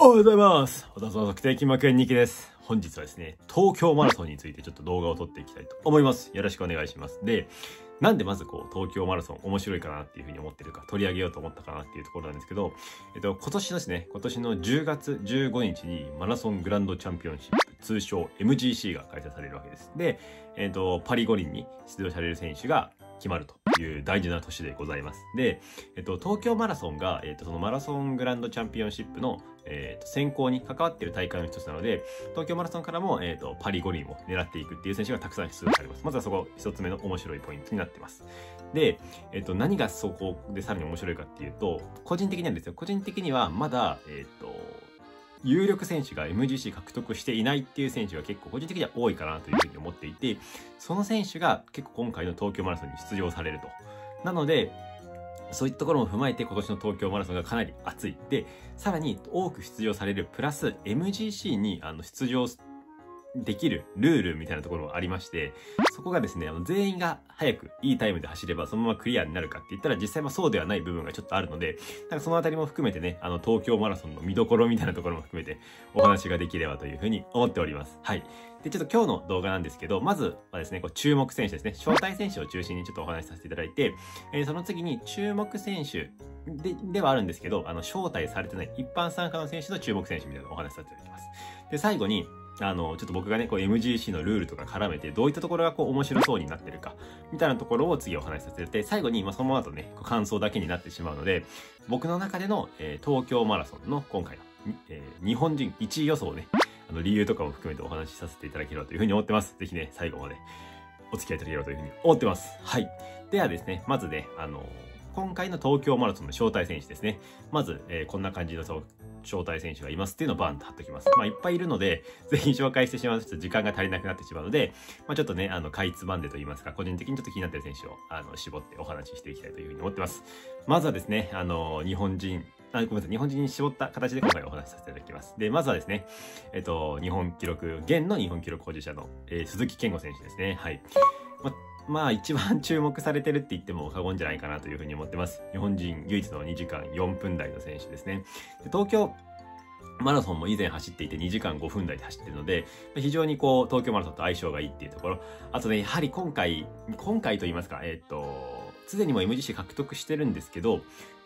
おはようございます。私は測定筋膜炎日記です。本日はですね、東京マラソンについてちょっと動画を撮っていきたいと思います。よろしくお願いします。で、なんでまず東京マラソン面白いかなっていうふうに思ってるか、取り上げようと思ったかなっていうところなんですけど、今年のですね、今年の10月15日にマラソングランドチャンピオンシップ、通称 MGC が開催されるわけです。で、パリ五輪に出場される選手が決まるという大事な年でございます。で、東京マラソンが、そのマラソングランドチャンピオンシップの、選考に関わっている大会の一つなので、東京マラソンからも、パリ五輪を狙っていくっていう選手がたくさん出場されます。まずはそこ一つ目の面白いポイントになってます。で、何がそこでさらに面白いかっていうと、個人的にはまだ、有力選手が MGC 獲得していないっていう選手が結構個人的には多いかなというふうに思っていて、その選手が結構今回の東京マラソンに出場されると。なので、そういったところも踏まえて今年の東京マラソンがかなり熱い。で、さらに多く出場されるプラス MGC に出場できるルールみたいなところがありまして、そこがですね、全員が早くいいタイムで走ればそのままクリアになるかって言ったら実際はそうではない部分がちょっとあるので、なんかそのあたりも含めてね、東京マラソンの見どころみたいなところも含めてお話ができればというふうに思っております。はい。で、ちょっと今日の動画なんですけど、まずはですね、注目選手ですね、招待選手を中心にちょっとお話しさせていただいて、その次に注目選手ではあるんですけど、招待されてない一般参加の選手の注目選手みたいなお話しさせていただきます。で、最後に、ちょっと僕がね、MGC のルールとか絡めて、どういったところが面白そうになってるか、みたいなところを次お話しさせて、最後に、その後ね、感想だけになってしまうので、僕の中での、東京マラソンの今回の、日本人1位予想をね、理由とかも含めてお話しさせていただければというふうに思ってます。ぜひね、最後までお付き合いいただければというふうに思ってます。はい。ではですね、まずね、今回の東京マラソンの招待選手ですね。まず、こんな感じの招待選手がいますっていうのをバンと貼っておきます。いっぱいいるので、ぜひ紹介してしまうと時間が足りなくなってしまうので、ちょっとね、かいつまんでと言いますか、個人的にちょっと気になっている選手を、絞ってお話ししていきたいというふうに思ってます。まずはですね、日本人に絞った形で今回お話しさせていただきます。で、まずはですね、現の日本記録保持者の、鈴木健吾選手ですね。はい。一番注目されてるって言っても過言じゃないかなというふうに思ってます。日本人唯一の2時間4分台の選手ですね。で、東京マラソンも以前走っていて2時間5分台で走っているので、非常に東京マラソンと相性がいいっていうところ。あとね、やはり今回と言いますか、すでにも MGC 獲得してるんですけど、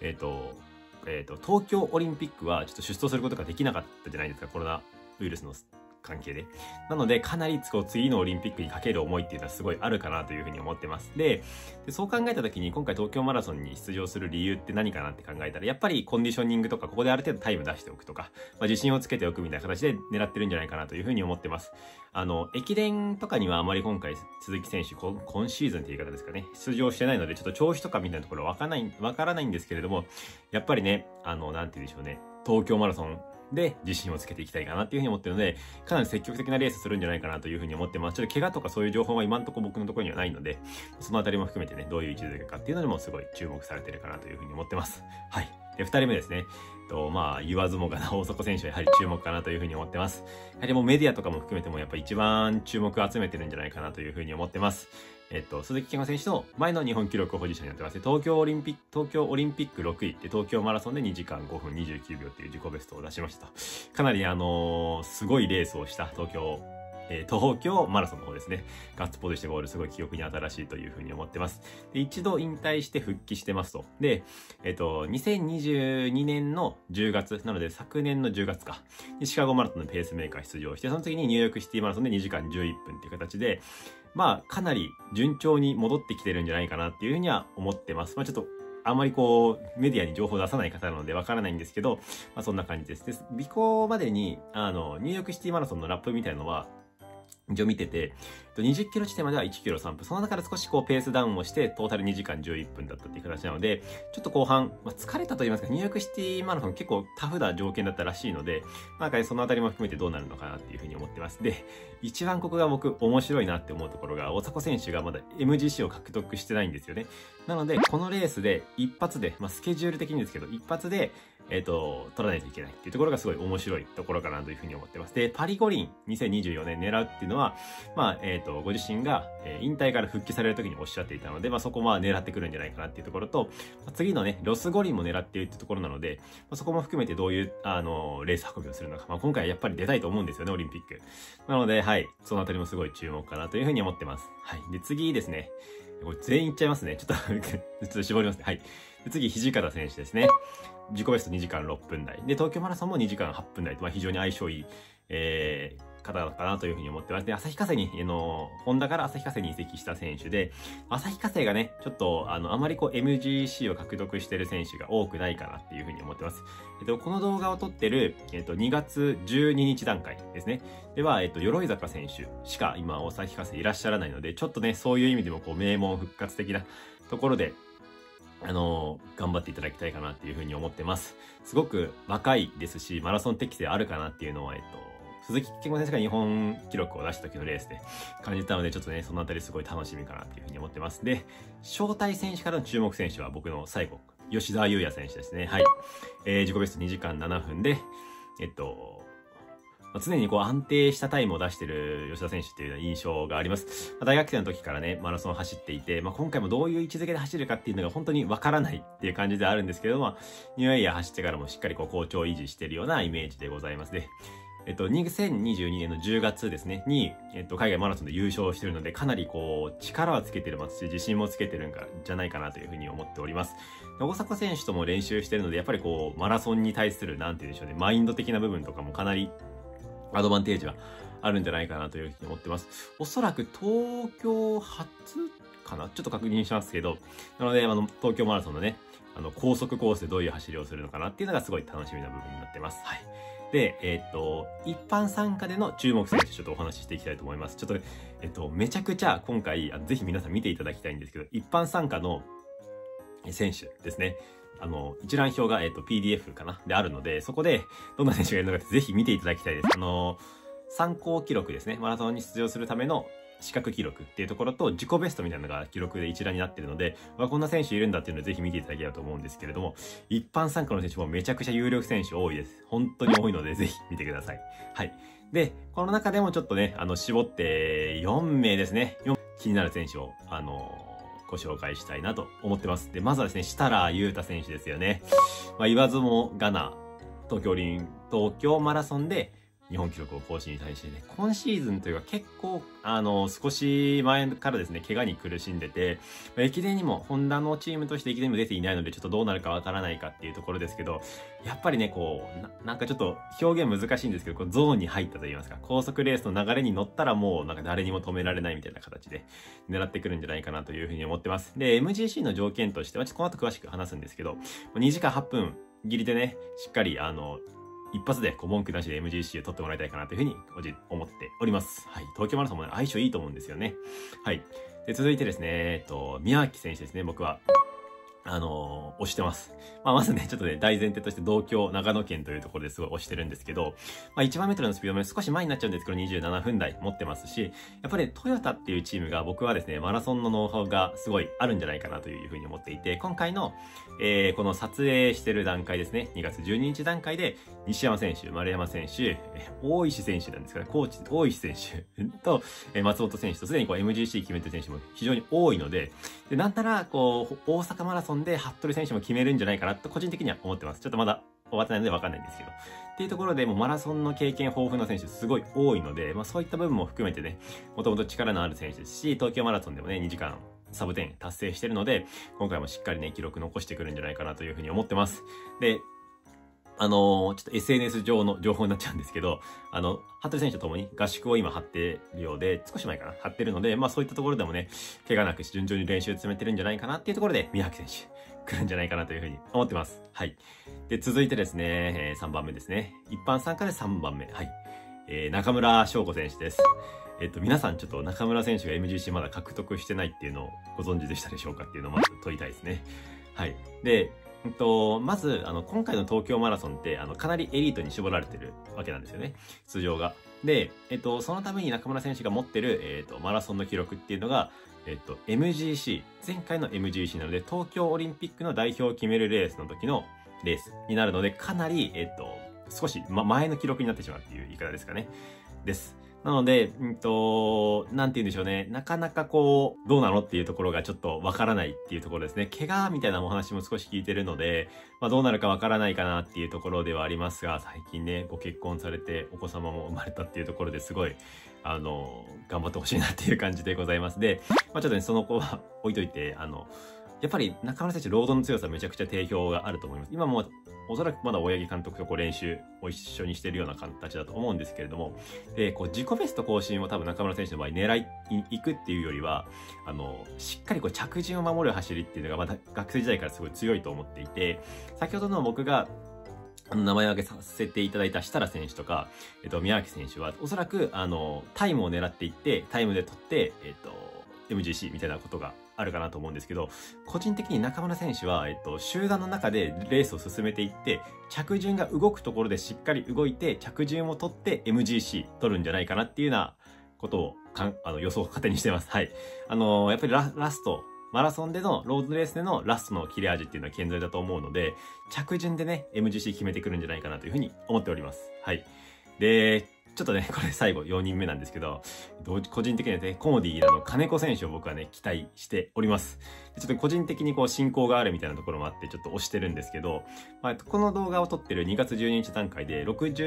東京オリンピックはちょっと出走することができなかったじゃないですか、コロナウイルスの関係で。なので、かなり次のオリンピックにかける思いっていうのはすごいあるかなというふうに思ってます。で、そう考えた時に今回東京マラソンに出場する理由って何かなって考えたら、やっぱりコンディショニングとか、ここである程度タイム出しておくとか、自信をつけておくみたいな形で狙ってるんじゃないかなというふうに思ってます。駅伝とかにはあまり今回鈴木選手、今シーズンっていう言い方ですかね、出場してないので、ちょっと調子とかみたいなところわからないんですけれども、やっぱりね、なんて言うんでしょうね、東京マラソンで自信をつけていきたいかなっていうふうに思ってるので、かなり積極的なレースするんじゃないかなというふうに思ってます。ちょっと怪我とかそういう情報は今のところ僕のところにはないので、そのあたりも含めてね、どういう位置づけかっていうのでもすごい注目されてるかなというふうに思ってます。はい。で、2人目ですね。言わずもがな大迫選手はやはり注目かなというふうに思ってます。やはりもうメディアとかも含めてもやっぱ一番注目を集めてるんじゃないかなというふうに思ってます。鈴木健吾選手の前の日本記録保持者になってます。東京オリンピック6位で東京マラソンで2時間5分29秒っていう自己ベストを出しました。かなりすごいレースをした東京マラソンの方ですね。ガッツポーズしてゴール、すごい記憶に新しいというふうに思ってます。で、一度引退して復帰してますと。で、2022年の10月、なので昨年の10月か、シカゴマラソンのペースメーカー出場して、その次にニューヨークシティマラソンで2時間11分っていう形で、かなり順調に戻ってきてるんじゃないかなっていうふうには思ってます。ちょっと、あんまりメディアに情報を出さない方なのでわからないんですけど、そんな感じです。で、尾行までに、ニューヨークシティマラソンのラップみたいなのは、一応見てて、20キロ地点までは1キロ3分。その中で少しペースダウンをして、トータル2時間11分だったっていう形なので、ちょっと後半、疲れたと言いますか、ニューヨークシティマラソン結構タフな条件だったらしいので、そのあたりも含めてどうなるのかなっていうふうに思ってます。で、一番ここが僕面白いなって思うところが、大迫選手がまだ MGC を獲得してないんですよね。なので、このレースで一発で、スケジュール的にですけど、一発で、 取らないといけないっていうところがすごい面白いところかなというふうに思ってます。で、パリ五輪2024年狙うっていうのは、ご自身が引退から復帰される時におっしゃっていたので、そこ狙ってくるんじゃないかなっていうところと、次のね、ロス五輪も狙っているっていうところなので、そこも含めてどういう、レース運びをするのか。今回はやっぱり出たいと思うんですよね、オリンピック。なので、はい、そのあたりもすごい注目かなというふうに思ってます。はい。で、次ですね。これ全員いっちゃいますね。ちょっと絞りますね。はい。で次、土方選手ですね。自己ベスト2時間6分台。で、東京マラソンも2時間8分台と、非常に相性いい、方かなというふうに思ってます。で、旭化成に、ホンダから旭化成に移籍した選手で、旭化成がね、ちょっと、あまりMGC を獲得している選手が多くないかなっていうふうに思ってます。この動画を撮ってる、2月12日段階ですね。では、鎧坂選手しか今、旭化成いらっしゃらないので、ちょっとね、そういう意味でも、名門復活的なところで、頑張っていただきたいかなっていうふうに思ってます。すごく若いですし、マラソン適性あるかなっていうのは、鈴木健吾選手が日本記録を出した時のレースで感じたので、ちょっとね、そのあたりすごい楽しみかなっていうふうに思ってます。で、招待選手からの注目選手は僕の最後、吉沢優也選手ですね。はい。自己ベスト2時間7分で、常に安定したタイムを出している吉田選手っていうような印象があります。大学生の時からね、マラソンを走っていて、今回もどういう位置づけで走るかっていうのが本当にわからないっていう感じであるんですけども、ニューイヤー走ってからもしっかり好調を維持しているようなイメージでございますね。2022年の10月ですね、に、海外マラソンで優勝しているので、かなり力はつけてますし、自信もつけてるんじゃないかなというふうに思っております。大迫選手とも練習してるので、やっぱりマラソンに対する、なんて言うんでしょうね、マインド的な部分とかもかなり、アドバンテージはあるんじゃないかなというふうに思ってます。おそらく東京初かなちょっと確認しますけど、なので、東京マラソンのね、高速コースでどういう走りをするのかなっていうのがすごい楽しみな部分になってます。はい。で、一般参加での注目選手ちょっとお話ししていきたいと思います。ちょっと、めちゃくちゃ今回、ぜひ皆さん見ていただきたいんですけど、一般参加の選手ですね。一覧表が、PDF かなであるので、そこで、どんな選手がいるのかぜひ見ていただきたいです。参考記録ですね。マラソンに出場するための資格記録っていうところと、自己ベストみたいなのが記録で一覧になっているので、こんな選手いるんだっていうのをぜひ見ていただければと思うんですけれども、一般参加の選手もめちゃくちゃ有力選手多いです。本当に多いので、ぜひ見てください。はい。で、この中でもちょっとね、絞って4名ですね。気になる選手を、ご紹介したいなと思ってます。で、まずはですね、設楽悠太選手ですよね。言わずもがな、東京マラソンで日本記録を更新に対してね、今シーズンというか結構、少し前からですね、怪我に苦しんでて、駅伝にも、ホンダのチームとして駅伝にも出ていないので、ちょっとどうなるかわからないかっていうところですけど、やっぱりね、なんかちょっと表現難しいんですけど、ゾーンに入ったと言いますか、高速レースの流れに乗ったらもうなんか誰にも止められないみたいな形で狙ってくるんじゃないかなというふうに思ってます。で、MGC の条件としては、ちょっとこの後詳しく話すんですけど、2時間8分切りでね、しっかり一発で文句なしで MGC を取ってもらいたいかなというふうに思っております。はい。東京マラソンも、ね、相性いいと思うんですよね。はい。で、続いてですね、宮脇選手ですね、僕は。推してます。まずね、ちょっとね、大前提として同郷、長野県というところですごい推してるんですけど、1万メートルのスピードも、ね、少し前になっちゃうんですけど、27分台持ってますし、やっぱり、ね、トヨタっていうチームが僕はですね、マラソンのノウハウがすごいあるんじゃないかなというふうに思っていて、今回の、この撮影してる段階ですね、2月12日段階で、西山選手、丸山選手、大石選手なんですかね、コーチ、大石選手と、松本選手とすでにMGC 決めてる選手も非常に多いので、なんなら、大阪マラソンで服部選手も決めるんじゃないかなと個人的には思ってます。ちょっとまだ終わってないのでわかんないんですけど。っていうところでもうマラソンの経験豊富な選手すごい多いので、そういった部分も含めてね、もともと力のある選手ですし、東京マラソンでもね、2時間サブ10達成してるので、今回もしっかりね、記録残してくるんじゃないかなというふうに思ってます。で、ちょっと SNS 上の情報になっちゃうんですけど、服部選手と共に合宿を今張ってるようで、少し前かな、張ってるので、そういったところでもね、怪我なく順調に練習詰めてるんじゃないかなっていうところで、宮脇選手、来るんじゃないかなというふうに思ってます。はい。で、続いてですね、3番目ですね。一般参加で3番目。はい。中村翔子選手です。皆さんちょっと中村選手が MGC まだ獲得してないっていうのをご存知でしたでしょうかっていうのをまず問いたいですね。はい。で、まず、今回の東京マラソンって、かなりエリートに絞られてるわけなんですよね。出場が。で、そのために中村選手が持ってる、マラソンの記録っていうのが、MGC、前回の MGC なので、東京オリンピックの代表を決めるレースの時のレースになるので、かなり、少し、前の記録になってしまうっていう言い方ですかね。です。なので、なんて言うんでしょうね。なかなかこう、どうなのっていうところがちょっとわからないっていうところですね。怪我みたいなお話も少し聞いてるので、どうなるかわからないかなっていうところではありますが、最近ね、ご結婚されてお子様も生まれたっていうところですごい、頑張ってほしいなっていう感じでございます。で、ちょっとね、その子は置いといて、やっぱり中村選手、ロードの強さめちゃくちゃ定評があると思います。今もおそらくまだ大八木監督とこう練習を一緒にしているような形だと思うんですけれども、で、こう自己ベスト更新を多分中村選手の場合狙いに行くっていうよりは、しっかりこう着順を守る走りっていうのがまた学生時代からすごい強いと思っていて、先ほどの僕が名前を挙げさせていただいた設楽選手とか、宮脇選手はおそらくタイムを狙っていって、タイムで取って、MGC みたいなことがあるかなと思うんですけど、個人的に中村選手は、集団の中でレースを進めていって、着順が動くところでしっかり動いて、着順を取って MGC 取るんじゃないかなっていうようなことを予想を勝手にしてます。はい。やっぱりラスト、マラソンでの、ロードレースでのラストの切れ味っていうのは健在だと思うので、着順でね、MGC 決めてくるんじゃないかなというふうに思っております。はい。で、ちょっとね、これ最後4人目なんですけど、個人的にはね、コモディの金子選手を僕はね、期待しております。ちょっと個人的にこう進行があるみたいなところもあって、ちょっと押してるんですけど、この動画を撮ってる2月12日段階で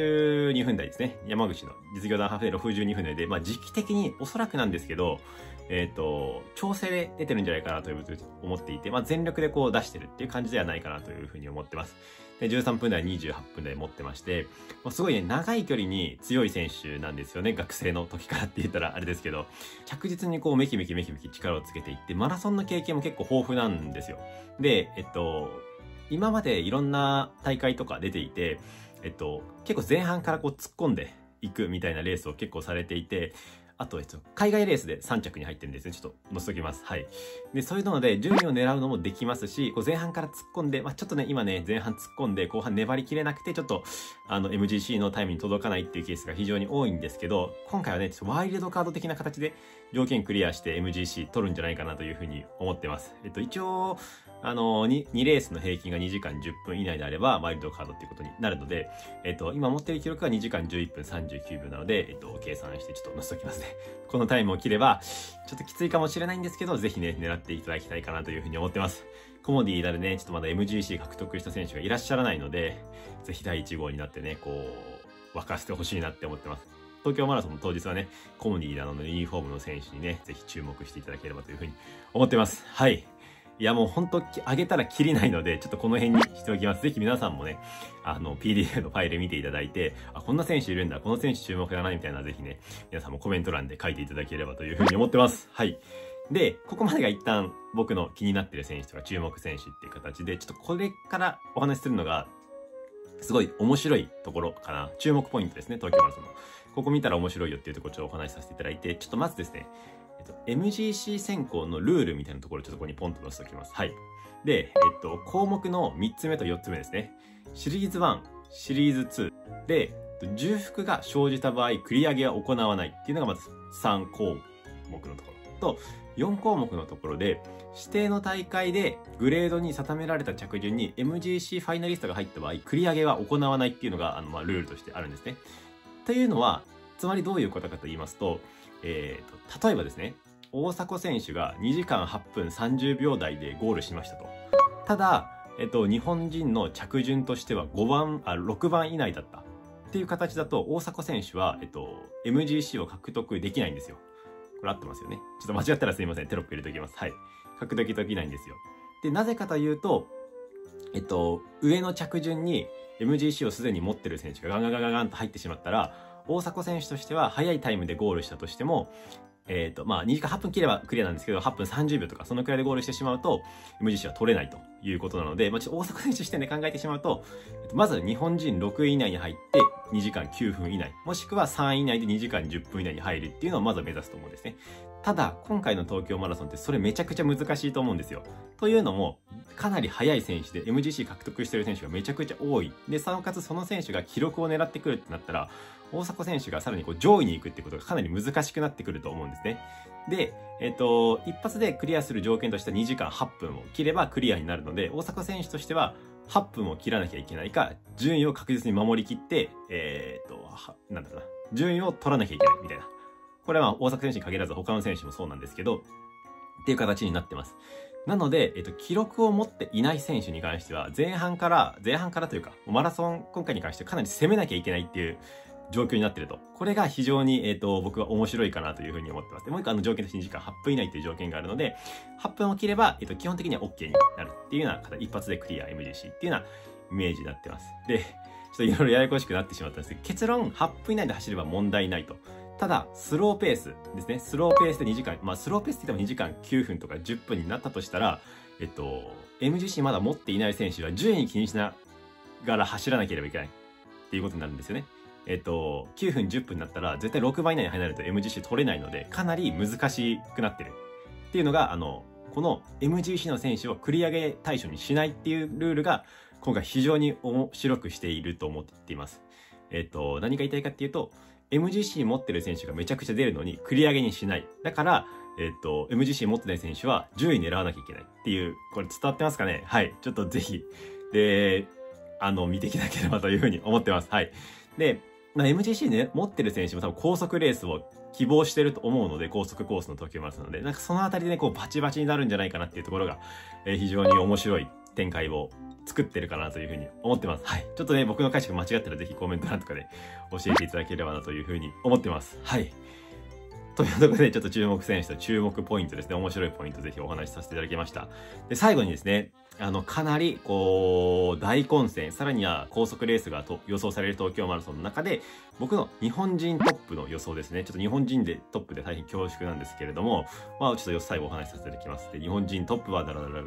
62分台ですね。山口の実業団ハーフで62分台で、時期的におそらくなんですけど、調整で出てるんじゃないかなというふうに思っていて、全力でこう出してるっていう感じではないかなというふうに思ってます。で、13分台、28分台持ってまして、すごいね、長い距離に強い選手なんですよね。学生の時からって言ったらあれですけど、着実にこうメキメキ力をつけていって、マラソンの経験も結構豊富なんですよ。で、今までいろんな大会とか出ていて、結構前半からこう突っ込んでいくみたいなレースを結構されていて、あと、海外レースで3着に入ってるんですね。ちょっと載せときます。はい。で、そういうので、順位を狙うのもできますし、こう前半から突っ込んで、ちょっとね、今ね、前半突っ込んで、後半粘りきれなくて、ちょっと、MGC のタイムに届かないっていうケースが非常に多いんですけど、今回はね、ちょっとワイルドカード的な形で条件クリアして MGC 取るんじゃないかなというふうに思ってます。一応、2レースの平均が2時間10分以内であれば、ワイルドカードっていうことになるので、今持っている記録が2時間11分39秒なので、計算してちょっと載せときますね。このタイムを切れば、ちょっときついかもしれないんですけど、ぜひね、狙っていただきたいかなというふうに思ってます。コモディでね、ちょっとまだ MGC 獲得した選手がいらっしゃらないので、ぜひ第1号になってね、こう、沸かせてほしいなって思ってます。東京マラソンの当日はね、コモディのユニフォームの選手にね、ぜひ注目していただければというふうに思ってます。はい。いやもうほんと上げたら切りないので、ちょっとこの辺にしておきます。ぜひ皆さんもね、PDF のファイル見ていただいて、こんな選手いるんだ、この選手注目だな、みたいなぜひね、皆さんもコメント欄で書いていただければというふうに思ってます。はい。で、ここまでが一旦僕の気になってる選手とか注目選手っていう形で、ちょっとこれからお話しするのが、すごい面白いところかな。注目ポイントですね、東京マラソンの。ここ見たら面白いよっていうところをちょっとお話しさせていただいて、ちょっとまずですね、MGC 選考のルールみたいなところをちょっとここにポンと載せておきます。はい。で、項目の3つ目と4つ目ですね。シリーズ1、シリーズ2で、重複が生じた場合、繰り上げは行わないっていうのがまず3項目のところと、4項目のところで、指定の大会でグレードに定められた着順に MGC ファイナリストが入った場合、繰り上げは行わないっていうのが、ルールとしてあるんですね。というのは、つまりどういうことかと言いますと、例えばですね、大迫選手が2時間8分30秒台でゴールしましたと。ただ、日本人の着順としては6番以内だったっていう形だと、大迫選手は、MGC を獲得できないんですよ。これ合ってますよね。ちょっと間違ったらすいません。テロップ入れておきます。はい。獲得できないんですよ。で、なぜかというと、上の着順に MGC をすでに持ってる選手がガンガンガンガンと入ってしまったら、大迫選手としては速いタイムでゴールしたとしても、2時間8分切ればクリアなんですけど、8分30秒とか、そのくらいでゴールしてしまうと、MGC は取れないということなので、ちょっと大迫選手視点で考えてしまうと、まず日本人6位以内に入って、2時間9分以内、もしくは3位以内で2時間10分以内に入るっていうのをまず目指すと思うんですね。ただ、今回の東京マラソンってそれめちゃくちゃ難しいと思うんですよ。というのも、かなり速い選手で MGC 獲得している選手がめちゃくちゃ多い。で、なおかつその選手が記録を狙ってくるってなったら、大迫選手がさらに上位に行くってことがかなり難しくなってくると思うんですね。で、一発でクリアする条件としては2時間8分を切ればクリアになるので、大迫選手としては、 8分を切らなきゃいけないか、順位を確実に守りきって、なんだろうな、順位を取らなきゃいけないみたいな。これは大阪選手に限らず他の選手もそうなんですけど、っていう形になってます。なので、記録を持っていない選手に関しては、前半からというか、マラソン今回に関してかなり攻めなきゃいけないっていう状況になってると。これが非常に、僕は面白いかなというふうに思ってます。で、もう一個条件として2時間8分以内という条件があるので、8分を切れば、基本的には OK になるっていうような形、一発でクリア MGC っていうようなイメージになってます。で、ちょっといろいろややこしくなってしまったんですけど、結論8分以内で走れば問題ないと。ただ、スローペースですね。スローペースで2時間、スローペースって言っても2時間9分とか10分になったとしたら、MGC まだ持っていない選手は順位気にしながら走らなければいけないっていうことになるんですよね。9分10分になったら絶対6番以内に入らないと MGC 取れないので、かなり難しくなってるっていうのが、この MGC の選手を繰り上げ対象にしないっていうルールが今回非常に面白くしていると思っています。何が言いたいかっていうと、MGC 持ってる選手がめちゃくちゃ出るのに繰り上げにしない。だから、MGC 持ってない選手は10位狙わなきゃいけないっていう、これ伝わってますかね？はい。ちょっとぜひ、で、見ていただければというふうに思ってます。はい。で、MGC ね、持ってる選手も多分高速レースを希望してると思うので、高速コースの時もあるので、なんかそのあたりでね、こうバチバチになるんじゃないかなっていうところが、非常に面白い展開を作ってるかなというふうに思ってます。はい。ちょっとね、僕の解釈間違ったらぜひコメント欄とかで教えていただければなというふうに思ってます。はい。というところで、ちょっと注目選手と注目ポイントですね。面白いポイントぜひお話しさせていただきました。で、最後にですね、かなり、大混戦、さらには高速レースが予想される東京マラソンの中で、僕の日本人トップの予想ですね。ちょっと日本人でトップで大変恐縮なんですけれども、ちょっと最後お話しさせていただきます。で、日本人トップは、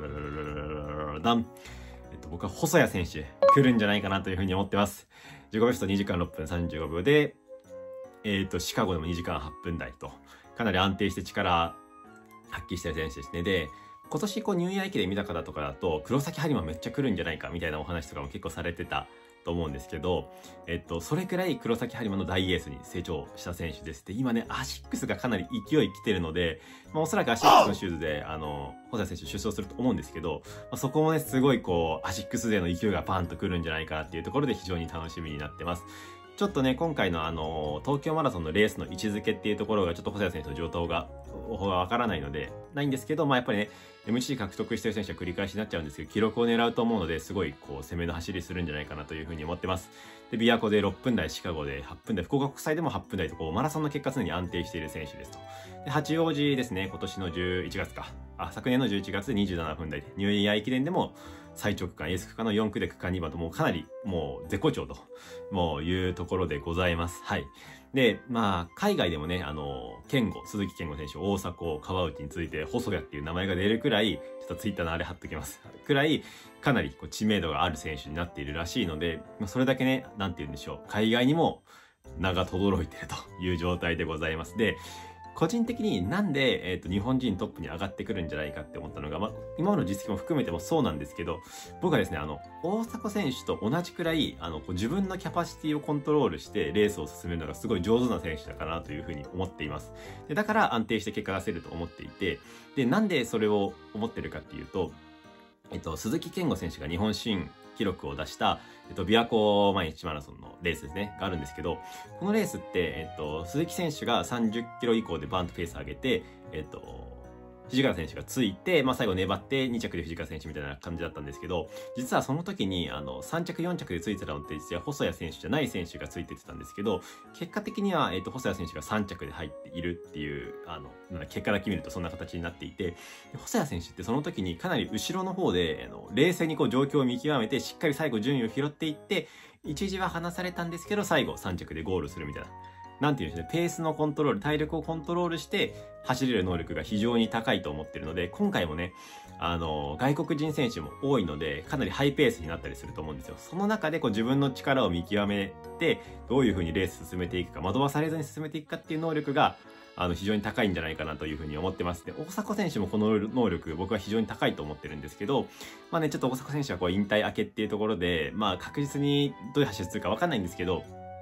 僕は細谷選手、来るんじゃないかなというふうに思ってます。自己ベスト2時間6分35秒で、シカゴでも2時間8分台と、かなり安定して力発揮してる選手ですね。で、今年ニューイヤー駅で見た方とかだと、黒崎播磨めっちゃ来るんじゃないかみたいなお話とかも結構されてたと思うんですけど、それくらい黒崎播磨の大エースに成長した選手です。で、今ね、アシックスがかなり勢い来てるので、おそらくアシックスのシューズで、細谷選手出走すると思うんですけど、そこもね、すごいアシックス勢の勢いがパンと来るんじゃないかなっていうところで非常に楽しみになってます。ちょっとね、今回の東京マラソンのレースの位置づけっていうところがちょっと細谷選手の状態がわからないので、ないんですけど、やっぱりね、MGC 獲得してる選手は繰り返しになっちゃうんですけど、記録を狙うと思うので、すごい攻めの走りするんじゃないかなというふうに思ってます。で、琵琶湖で6分台、シカゴで8分台、福岡国際でも8分台とマラソンの結果常に安定している選手ですと。で、八王子ですね、今年の11月か。昨年の11月27分台で、ニューイヤー駅伝でも最長区間、エース区間の4区で区間2番と、もうかなり絶好調と、いうところでございます。はい。で、海外でもね、鈴木健吾選手、大迫、川内について、細谷っていう名前が出るくらい、ちょっとツイッターのあれ貼っときます。くらい、かなり知名度がある選手になっているらしいので、それだけね、なんて言うんでしょう、海外にも名が轟いているという状態でございます。で、個人的になんで、日本人トップに上がってくるんじゃないかって思ったのが、今までの実績も含めてもそうなんですけど、僕はですね、大迫選手と同じくらい、自分のキャパシティをコントロールしてレースを進めるのがすごい上手な選手だかなというふうに思っています。で、だから安定して結果が出せると思っていて、で、なんでそれを思ってるかっていうと、鈴木健吾選手が日本新記録を出した、琵琶湖毎日マラソンのレースですね、があるんですけど、このレースって、鈴木選手が30キロ以降でバンとペース上げて、藤川選手がついて、最後粘って2着で藤川選手みたいな感じだったんですけど、実はその時に、3着4着でついてたのって実は細谷選手じゃない選手がついてたんですけど、結果的には、細谷選手が3着で入っているっていう、結果だけ見るとそんな形になっていて、細谷選手ってその時にかなり後ろの方で、冷静に状況を見極めて、しっかり最後順位を拾っていって、一時は離されたんですけど、最後3着でゴールするみたいな。なんていうんですね、ペースのコントロール、体力をコントロールして走れる能力が非常に高いと思ってるので、今回もね、外国人選手も多いので、かなりハイペースになったりすると思うんですよ。その中で自分の力を見極めて、どういう風にレース進めていくか、惑わされずに進めていくかっていう能力が、非常に高いんじゃないかなというふうに思ってます。で、大迫選手もこの能力、僕は非常に高いと思ってるんですけど、ちょっと大迫選手は引退明けっていうところで、確実にどういう走りするかわかんないんですけど、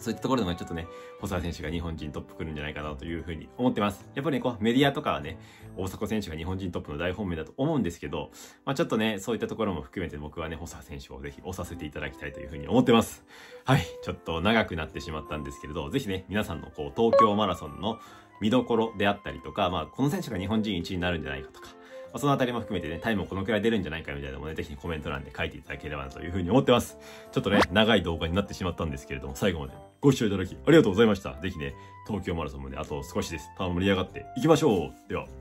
そういったところでもちょっとね、細田選手が日本人トップ来るんじゃないかなというふうに思ってます。やっぱりね、こうメディアとかはね、大迫選手が日本人トップの大本命だと思うんですけど、ちょっとね、そういったところも含めて僕はね、細田選手をぜひ押させていただきたいというふうに思ってます。はい、ちょっと長くなってしまったんですけれど、ぜひね、皆さんのこう東京マラソンの見どころであったりとか、この選手が日本人1位になるんじゃないかとか、そのあたりも含めてね、タイムもこのくらい出るんじゃないかみたいなのもね、ぜひコメント欄で書いていただければなというふうに思ってます。ちょっとね、長い動画になってしまったんですけれども、最後までご視聴いただきありがとうございました。ぜひね、東京マラソンもね、あと少しです。盛り上がっていきましょう。では。